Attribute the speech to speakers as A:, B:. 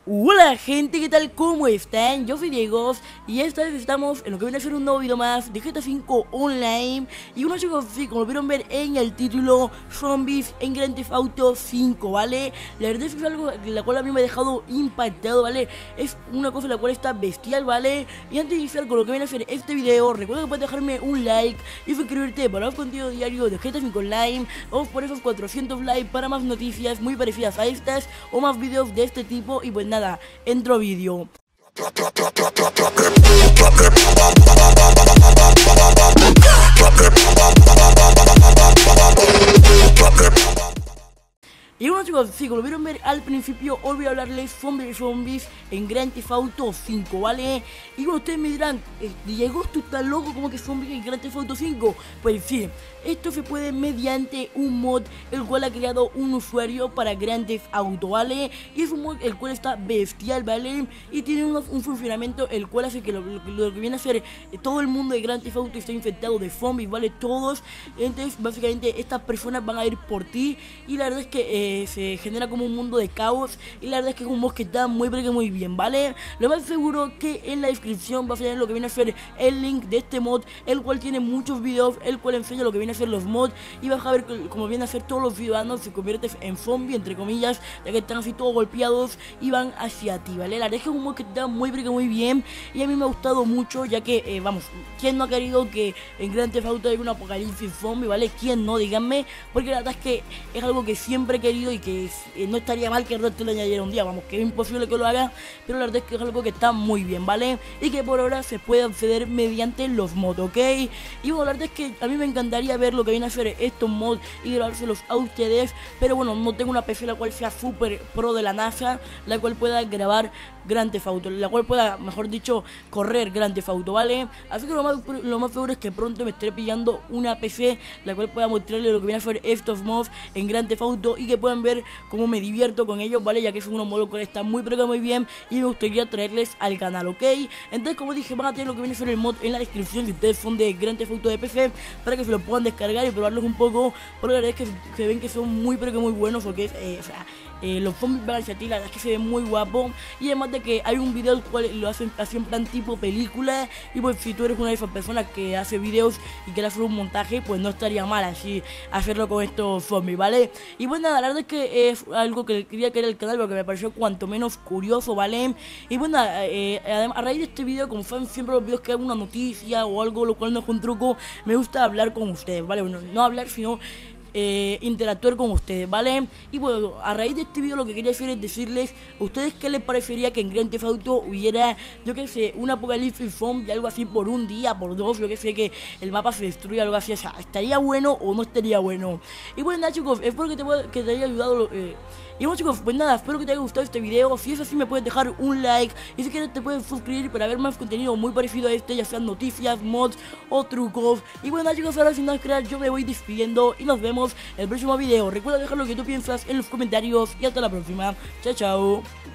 A: Hola gente, ¿qué tal? ¿Cómo están? Yo soy Diego y esta vez estamos en lo que viene a ser un nuevo video más de GTA V Online. Y bueno chicos, sí, como pudieron ver en el título, zombies en Grand Theft Auto 5, ¿vale? La verdad es que es algo la cual a mí me ha dejado impactado, ¿vale? Es una cosa la cual está bestial, ¿vale? Y antes de iniciar con lo que viene a ser este video, recuerda que puedes dejarme un like y suscribirte para más contenido diario de GTA V Online. Vamos por esos 400 likes para más noticias muy parecidas a estas o más videos de este tipo. Y pues nada, entro vídeo. Y bueno chicos, sí, como lo vieron ver al principio, hoy voy a hablarles sobre zombies en Grand Theft Auto 5, ¿vale? Y bueno, ustedes me dirán, Diego, ¿tú estás loco? ¿Cómo que zombies en Grand Theft Auto 5? Pues sí, esto se puede mediante un mod el cual ha creado un usuario para Grand Theft Auto, ¿vale? Y es un mod el cual está bestial, ¿vale? Y tiene un funcionamiento el cual hace que lo que viene a ser todo el mundo de Grand Theft Auto está infectado de zombies, ¿vale? Todos. Entonces básicamente estas personas van a ir por ti y la verdad es que se genera como un mundo de caos. Y la verdad es que es un mod que está muy pero que muy bien, ¿vale? Lo más seguro que en la descripción va a tener lo que viene a ser el link de este mod, el cual tiene muchos videos, el cual enseña lo que viene a ser los mods. Y vas a ver cómo viene a ser todos los ciudadanos se convierten en zombies, entre comillas, ya que están así todos golpeados y van hacia ti, ¿vale? La verdad es que es un mod que está muy pero que muy bien y a mí me ha gustado mucho, ya que, vamos, ¿quién no ha querido que en Grand Theft Auto haya un apocalipsis zombie, ¿vale? ¿Quién no? Díganme, porque la verdad es que es algo que siempre he querido y que no estaría mal que el resto lo añadiera un día, vamos, que es imposible que lo haga, pero la verdad es que es algo que está muy bien, ¿vale? Y que por ahora se puede acceder mediante los mods, ¿ok? Y bueno, la verdad es que a mí me encantaría ver lo que viene a hacer estos mods y grabárselos a ustedes, pero bueno, no tengo una PC la cual sea super pro de la NASA, la cual pueda grabar Grand Theft Auto, la cual pueda, mejor dicho, correr Grand Theft Auto, ¿vale? Así que lo más seguro es que pronto me estaré pillando una PC la cual pueda mostrarle lo que viene a hacer estos mods en Grand Theft Auto y que puedan ver cómo me divierto con ellos, ¿vale? Ya que son unos modos que están muy pero que muy bien y me gustaría traerles al canal, ¿ok? Entonces, como dije, van a tener lo que viene a ser el mod en la descripción si ustedes son de Grand Theft Auto de PC, para que se lo puedan descargar y probarlos un poco, porque la verdad es que se ven que son muy pero que muy buenos, porque los zombies van hacia ti, la verdad es que se ven muy guapos. Y además de que hay un video el cual lo hacen así en plan tipo película. Y pues si tú eres una de esas personas que hace videos y quiere hacer un montaje, pues no estaría mal así hacerlo con estos zombies, ¿vale? Y pues nada, la verdad es que es algo que quería crear el canal porque me pareció cuanto menos curioso, ¿vale? Y bueno, además, a raíz de este video, como fan siempre los videos que hago una noticia o algo lo cual no es un truco, me gusta hablar con ustedes, ¿vale? Bueno, no hablar sino interactuar con ustedes, ¿vale? Y bueno, a raíz de este video lo que quería hacer es decirles a ustedes qué les parecería que en Grand Theft Auto hubiera, yo que sé, un apocalipsis zombie, algo así por un día, por dos, yo que sé, que el mapa se destruya, algo así, o sea, ¿estaría bueno o no estaría bueno? Y bueno, nada chicos, espero que te haya ayudado. Y bueno chicos, pues nada, espero que te haya gustado este video. Si es así me puedes dejar un like y si quieres te puedes suscribir para ver más contenido muy parecido a este, ya sean noticias, mods o trucos. Y bueno nada chicos, ahora sin nada crear yo me voy despidiendo y nos vemos en el próximo video. Recuerda dejar lo que tú piensas en los comentarios y hasta la próxima. Chao chao.